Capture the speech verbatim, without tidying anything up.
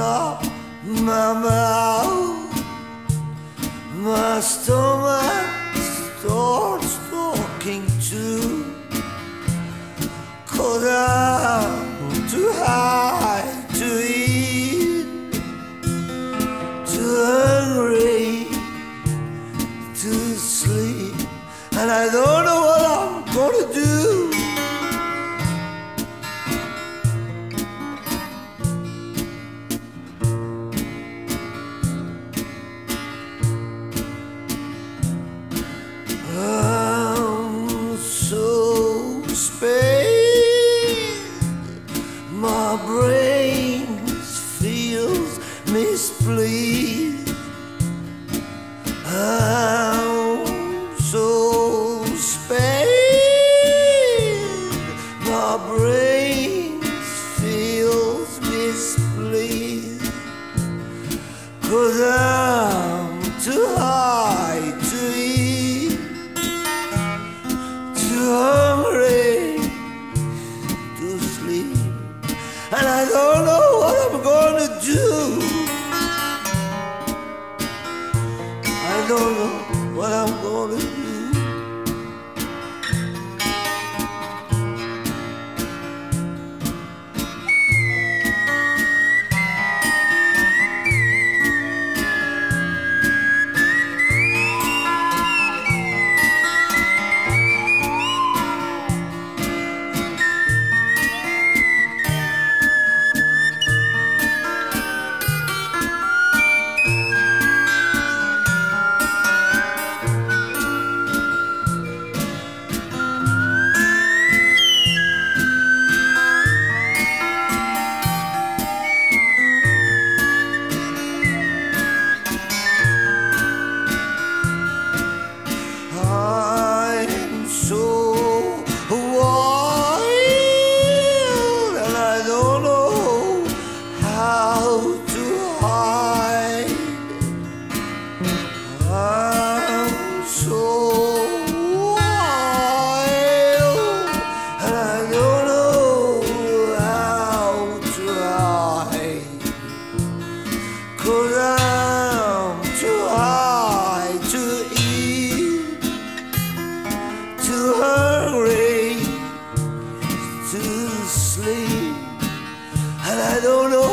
up my mouth, my stomach starts talking too, 'cause I'm too high to eat, too hungry to sleep, and I don't know what I'm gonna do. I'm so spaced, my brain feels mispleased. I'm so spaced, my brain feels mispleased, 'cause I'm too high to eat, too hungry to sleep, and I don't know what I'm gonna do. I don't know what I'm gonna do. I'm so wild, and I don't know how to hide. I'm so wild, and I don't know how to hide, 'cause I'm too high to eat, too hungry to sleep, and I don't know